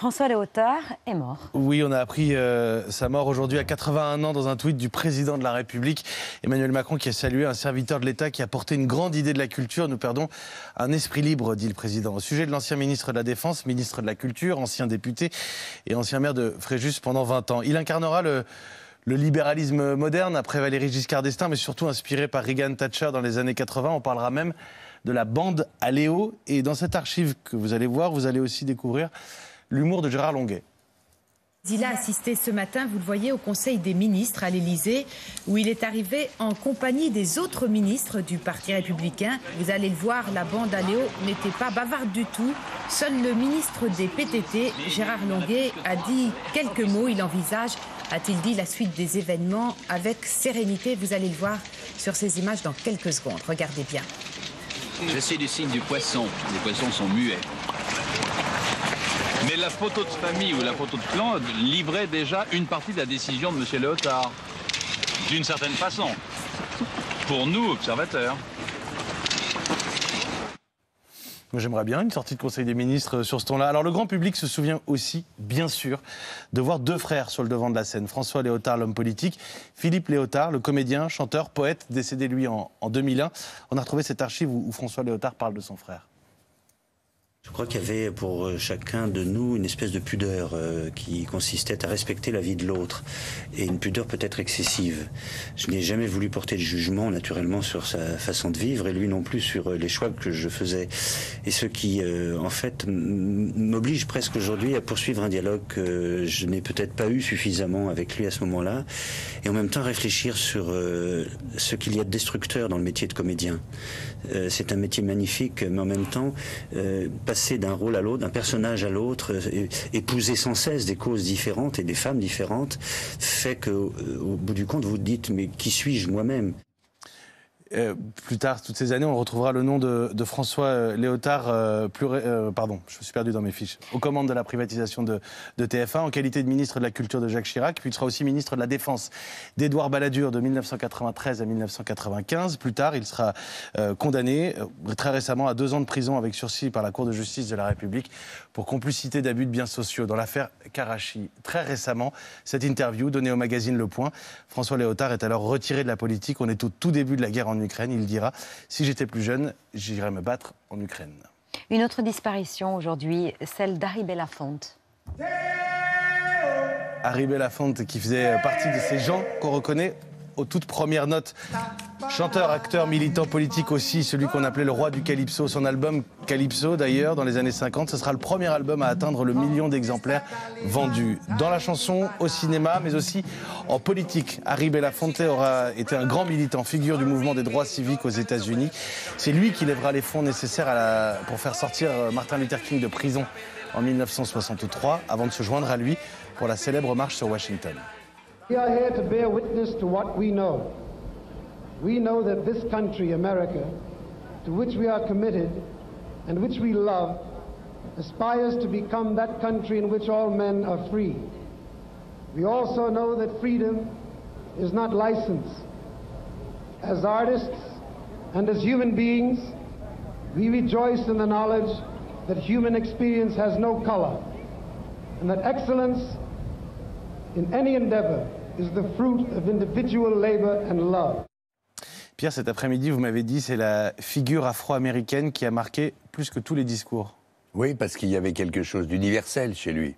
François Léotard est mort. Oui, on a appris sa mort aujourd'hui à 81 ans dans un tweet du président de la République, Emmanuel Macron, qui a salué un serviteur de l'État qui a porté une grande idée de la culture. Nous perdons un esprit libre, dit le président. Au sujet de l'ancien ministre de la Défense, ministre de la Culture, ancien député et ancien maire de Fréjus pendant 20 ans. Il incarnera le libéralisme moderne après Valéry Giscard d'Estaing, mais surtout inspiré par Reagan Thatcher dans les années 80. On parlera même de la bande à Léo. Et dans cette archive que vous allez voir, vous allez aussi découvrir l'humour de Gérard Longuet. Il a assisté ce matin, vous le voyez, au Conseil des ministres à l'Élysée, où il est arrivé en compagnie des autres ministres du Parti républicain. Vous allez le voir, la bande à Léo n'était pas bavarde du tout. Seul le ministre des PTT, Gérard Longuet, a dit quelques mots. Il envisage, a-t-il dit, la suite des événements avec sérénité. Vous allez le voir sur ces images dans quelques secondes. Regardez bien. Je suis du signe du poisson. Les poissons sont muets. Mais la photo de famille ou la photo de clan livrait déjà une partie de la décision de M. Léotard. D'une certaine façon. Pour nous, observateurs. J'aimerais bien une sortie de Conseil des ministres sur ce ton-là. Alors le grand public se souvient aussi, bien sûr, de voir deux frères sur le devant de la scène. François Léotard, l'homme politique, Philippe Léotard, le comédien, chanteur, poète, décédé lui en 2001. On a retrouvé cette archive où François Léotard parle de son frère. Je crois qu'il y avait pour chacun de nous une espèce de pudeur qui consistait à respecter la vie de l'autre, et une pudeur peut-être excessive. Je n'ai jamais voulu porter de jugement naturellement sur sa façon de vivre, et lui non plus sur les choix que je faisais. Et ce qui en fait m'oblige presque aujourd'hui à poursuivre un dialogue que je n'ai peut-être pas eu suffisamment avec lui à ce moment-là, et en même temps réfléchir sur ce qu'il y a de destructeur dans le métier de comédien. C'est un métier magnifique, mais en même temps passer d'un rôle à l'autre, d'un personnage à l'autre, épouser sans cesse des causes différentes et des femmes différentes, fait qu'au bout du compte, vous dites, mais qui suis-je moi-même ? Plus tard, toutes ces années, on retrouvera le nom de François Léotard, pardon, je me suis perdu dans mes fiches, aux commandes de la privatisation de TF1, en qualité de ministre de la Culture de Jacques Chirac, puis il sera aussi ministre de la Défense d'Édouard Balladur de 1993 à 1995. Plus tard, il sera condamné très récemment à 2 ans de prison avec sursis par la Cour de justice de la République pour complicité d'abus de biens sociaux dans l'affaire Karachi. Très récemment, cette interview donnée au magazine Le Point, François Léotard est alors retiré de la politique. On est au tout début de la guerre en Ukraine. Il dira « Si j'étais plus jeune, j'irais me battre en Ukraine ». Une autre disparition aujourd'hui, celle d'Harry Belafonte. Harry Belafonte qui faisait partie de ces gens qu'on reconnaît aux toutes premières notes. Chanteur, acteur, militant politique aussi, celui qu'on appelait le roi du Calypso. Son album Calypso, d'ailleurs, dans les années 50, ce sera le premier album à atteindre le 1 million d'exemplaires vendus. Dans la chanson, au cinéma, mais aussi en politique. Harry Belafonte aura été un grand militant, figure du mouvement des droits civiques aux États-Unis. C'est lui qui lèvera les fonds nécessaires pour faire sortir Martin Luther King de prison en 1963, avant de se joindre à lui pour la célèbre marche sur Washington. We are here to bear witness to what we know. We know that this country, America, to which we are committed and which we love, aspires to become that country in which all men are free. We also know that freedom is not license. As artists and as human beings, we rejoice in the knowledge that human experience has no color, and that excellence in any endeavor is the fruit of individual labor and love. Pierre, cet après-midi, vous m'avez dit, c'est la figure afro-américaine qui a marqué plus que tous les discours. Oui, parce qu'il y avait quelque chose d'universel chez lui.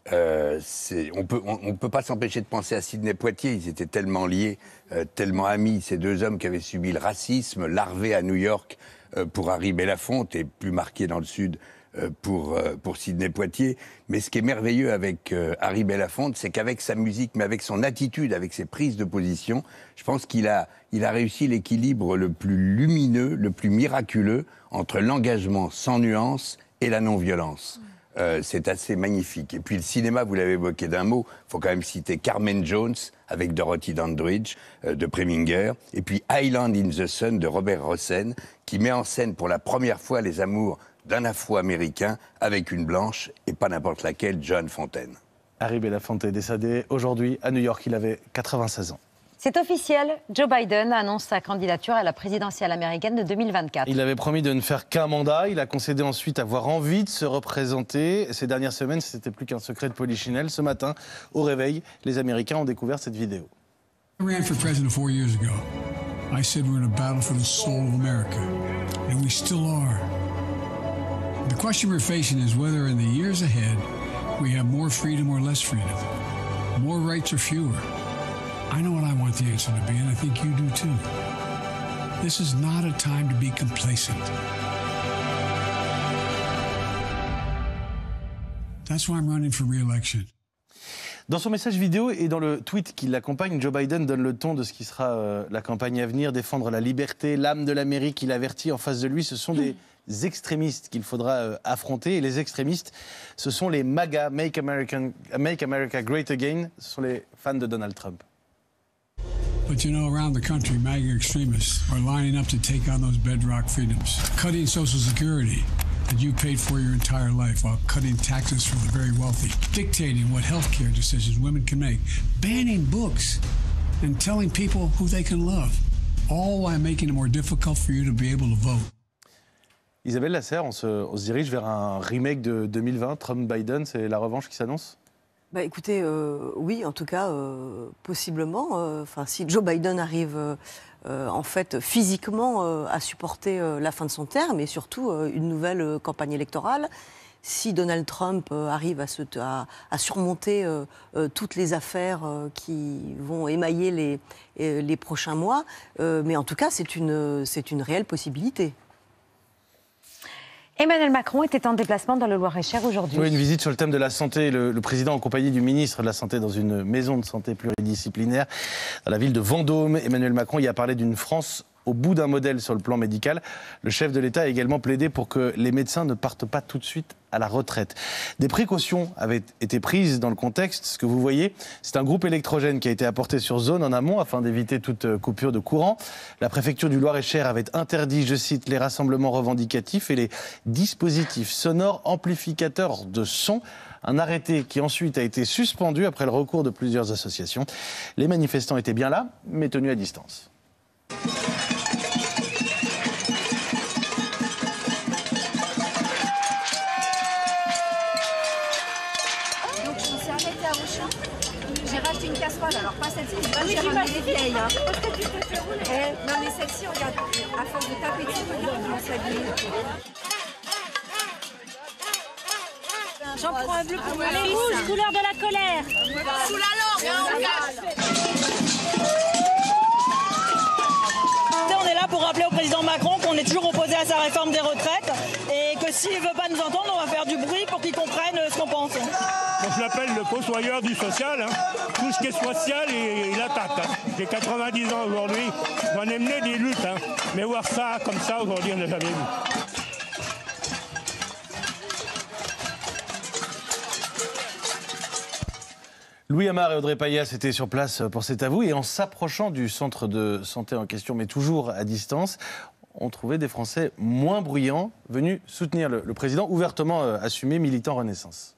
On peut pas s'empêcher de penser à Sidney Poitier. Ils étaient tellement liés, tellement amis. Ces deux hommes qui avaient subi le racisme, larvé à New York pour Harry Belafonte et plus marqué dans le Sud pour Sidney Poitier. Mais ce qui est merveilleux avec Harry Belafonte, c'est qu'avec sa musique, mais avec son attitude, avec ses prises de position, je pense qu'il a réussi l'équilibre le plus lumineux, le plus miraculeux entre l'engagement sans nuance et la non-violence. C'est assez magnifique. Et puis le cinéma, vous l'avez évoqué d'un mot, il faut quand même citer Carmen Jones avec Dorothy Dandridge de Preminger, et puis Island in the Sun de Robert Rossen, qui met en scène pour la première fois les amours d'un Afro-Américain avec une blanche, et pas n'importe laquelle, Joan Fontaine. Harry Belafonte est décédé aujourd'hui à New York, il avait 96 ans. C'est officiel, Joe Biden annonce sa candidature à la présidentielle américaine de 2024. Il avait promis de ne faire qu'un mandat. Il a concédé ensuite avoir envie de se représenter. Ces dernières semaines, c'était plus qu'un secret de polichinelle. Ce matin, au réveil, les Américains ont découvert cette vidéo. I ran for president 4 years ago. I said we're in a battle for the soul of America, and we still are. The question we're facing is whether in the years ahead we have more freedom or less freedom, more rights or fewer. I know what I want the answer to be, and I think you do too. This is not a time to be complacent. That's why I'm running for re-election. Dans son message vidéo et dans le tweet qui l'accompagne, Joe Biden donne le ton de ce qui sera la campagne à venir, défendre la liberté, l'âme de l'Amérique. Il avertit en face de lui, ce sont des extrémistes qu'il faudra affronter. Et les extrémistes, ce sont les MAGA, Make America Great Again. Ce sont les fans de Donald Trump. But you know, around the country, MAGA extremists are lining up to take on those bedrock freedoms, cutting Social Security that you paid for your entire life while cutting taxes for the very wealthy, dictating what healthcare decisions women can make, banning books, and telling people who they can love, all while making it more difficult for you to be able to vote. Isabelle Lasserre, on se dirige vers un remake de 2020, Trump-Biden, c'est la revanche qui s'annonce ? Bah, écoutez, oui, en tout cas, possiblement. Si Joe Biden arrive en fait physiquement à supporter la fin de son terme et surtout une nouvelle campagne électorale, si Donald Trump arrive à surmonter toutes les affaires qui vont émailler les prochains mois, mais en tout cas, c'est une réelle possibilité. Emmanuel Macron était en déplacement dans le Loir-et-Cher aujourd'hui. Oui, une visite sur le thème de la santé. Le président en compagnie du ministre de la Santé dans une maison de santé pluridisciplinaire dans la ville de Vendôme. Emmanuel Macron y a parlé d'une France au bout d'un modèle sur le plan médical. Le chef de l'État a également plaidé pour que les médecins ne partent pas tout de suite à la retraite. Des précautions avaient été prises dans le contexte. Ce que vous voyez, c'est un groupe électrogène qui a été apporté sur zone en amont afin d'éviter toute coupure de courant. La préfecture du Loir-et-Cher avait interdit, je cite, les rassemblements revendicatifs et les dispositifs sonores amplificateurs de son. Un arrêté qui ensuite a été suspendu après le recours de plusieurs associations. Les manifestants étaient bien là, mais tenus à distance. J'ai racheté une casserole, alors pas celle-ci, j'ai ramené les vieilles. Hein. Non mais celle-ci, regarde, à force de taper dessus, regarde comment s'habiller. J'en prends un bleu pour moi. Les rouges, couleur de la colère. Sous la langue, On est là pour rappeler au président Macron qu'on est toujours opposé à sa réforme des retraites et que s'il ne veut pas nous entendre, on va faire du bruit pour qu'il comprenne ce qu'on pense. Moi, je l'appelle le fossoyeur du social. Hein. Tout ce qui est social, il attaque. Hein. J'ai 90 ans aujourd'hui. J'en ai mené des luttes. Hein. Mais voir ça comme ça aujourd'hui, on n'a jamais vu. Louis Amar et Audrey Payas étaient sur place pour cet avou et en s'approchant du centre de santé en question, mais toujours à distance, on trouvait des Français moins bruyants venus soutenir le président, ouvertement assumé, militant Renaissance.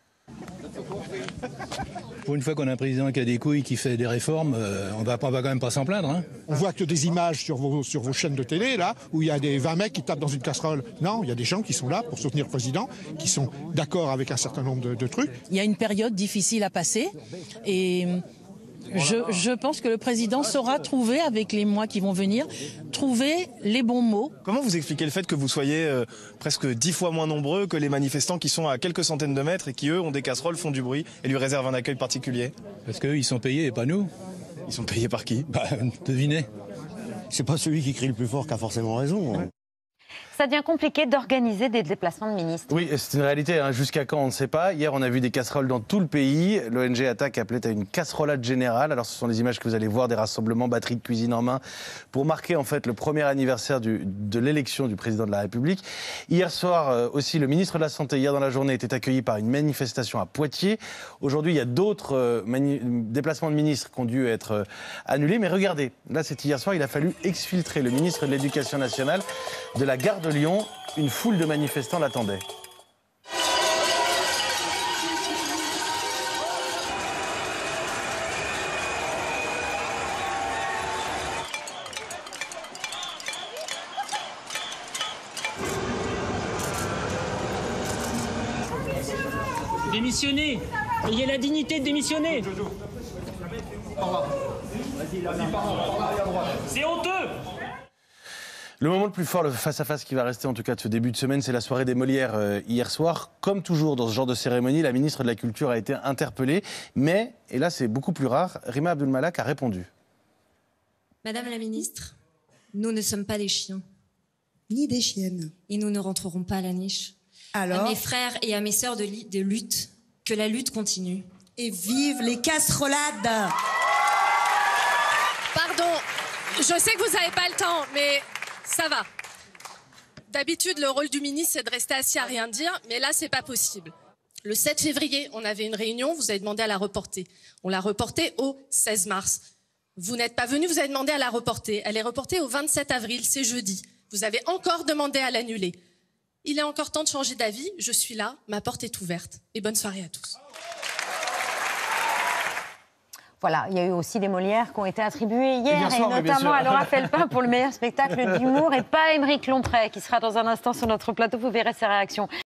Pour une fois qu'on a un président qui a des couilles, qui fait des réformes, on va quand même pas s'en plaindre. Hein. On voit que des images sur vos chaînes de télé, là, où il y a des 20 mecs qui tapent dans une casserole. Non, il y a des gens qui sont là pour soutenir le président, qui sont d'accord avec un certain nombre de trucs. Il y a une période difficile à passer et je pense que le président saura trouver, avec les mois qui vont venir, trouver les bons mots. Comment vous expliquez le fait que vous soyez presque 10 fois moins nombreux que les manifestants qui sont à quelques centaines de mètres et qui, eux, ont des casseroles, font du bruit et lui réservent un accueil particulier? Parce qu'eux, ils sont payés et pas nous. Ils sont payés par qui? Devinez. C'est pas celui qui crie le plus fort qui a forcément raison. Hein. Ça devient compliqué d'organiser des déplacements de ministres. Oui, c'est une réalité. Hein. Jusqu'à quand, on ne sait pas. Hier, on a vu des casseroles dans tout le pays. L'ONG Attaque appelait à une casserolade générale. Alors, ce sont les images que vous allez voir, des rassemblements, batteries de cuisine en main, pour marquer en fait le premier anniversaire de l'élection du président de la République. Hier soir aussi, le ministre de la Santé, hier dans la journée, était accueilli par une manifestation à Poitiers. Aujourd'hui, il y a d'autres déplacements de ministres qui ont dû être annulés. Mais regardez, là, c'est hier soir, il a fallu exfiltrer le ministre de l'Éducation nationale de la gare de Lyon. Une foule de manifestants l'attendait. Démissionnez. Ayez la dignité de démissionner. C'est honteux. Le moment le plus fort, le face-à-face qui va rester en tout cas de ce début de semaine, c'est la soirée des Molières hier soir. Comme toujours dans ce genre de cérémonie, la ministre de la Culture a été interpellée. Mais, et là c'est beaucoup plus rare, Rima Abdul-Malak a répondu. Madame la ministre, nous ne sommes pas des chiens. Ni des chiennes. Et nous ne rentrerons pas à la niche. Alors ? À mes frères et à mes sœurs de lutte, que la lutte continue. Et vive les casserolades! Pardon, je sais que vous n'avez pas le temps, mais ça va. D'habitude, le rôle du ministre, c'est de rester assis à rien dire, mais là, c'est pas possible. Le 7 février, on avait une réunion, vous avez demandé à la reporter. On l'a reportée au 16 mars. Vous n'êtes pas venu, vous avez demandé à la reporter. Elle est reportée au 27 avril, c'est jeudi. Vous avez encore demandé à l'annuler. Il est encore temps de changer d'avis, je suis là, ma porte est ouverte. Et bonne soirée à tous. Voilà, il y a eu aussi des Molières qui ont été attribuées hier, soir, et notamment à Laura Felpin pour le meilleur spectacle d'humour, et pas Émeric Lomprey, qui sera dans un instant sur notre plateau. Vous verrez ses réactions.